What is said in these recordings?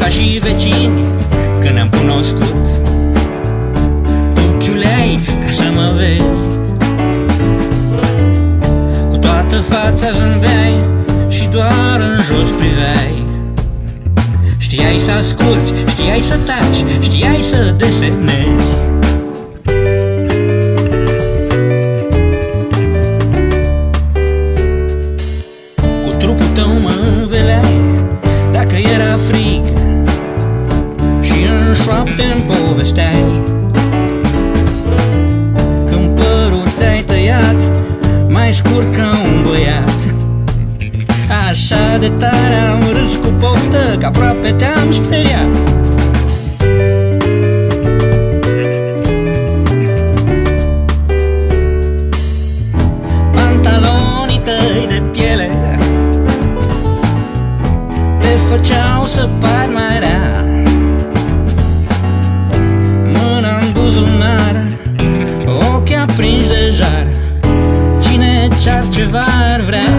ca și vecini când ne-am cunoscut. Tu chiuleai ca să mă vezi, cu toată fața zâmbeai și doar în jos priveai. Știai să asculți, știai să taci, știai să desenezi. Cu trupul tău mă înveleai dacă era frig și în șoapte îmi povesteai când părul ți-ai tăiat mai scurt ca un băiat. Așa de tare am râs cu poftă că aproape te-am speriat. Pantalonii tăi de piele te făceau să pari mai rea, mâna în buzunar, ochii aprinși de jar. Cine ce-ar ceva ar vrea.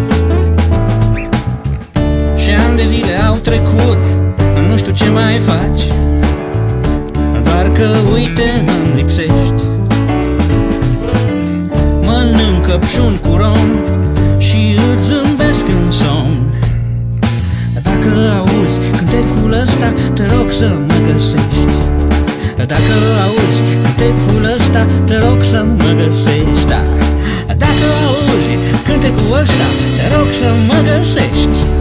Și ani de zile au trecut, nu știu ce mai faci, doar că uite mă-mi lipsești. Mănânc căpșuni cu rom și îți zâmbesc în somn. Dacă auzi cântecul ăsta, te rog să mă găsești. Dacă auzi cântecul ăsta, te rog să mă găsești. Dacă auzi cântecul ăsta, te rog să mă găsești.